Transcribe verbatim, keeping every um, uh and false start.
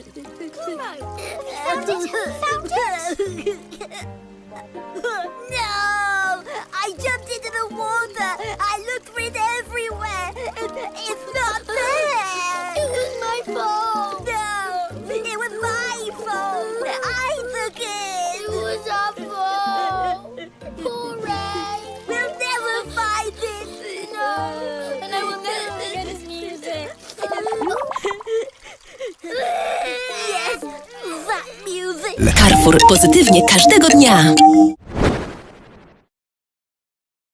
Found it! Found it! No! I jumped into the water! I looked for it everywhere! It's not there! It was my fault! No! It was my fault! I took it! It was our fault! Poor Ray! We'll never find it! No! And I will never forget his music! Yes! That music! Carrefour pozytywnie każdego dnia.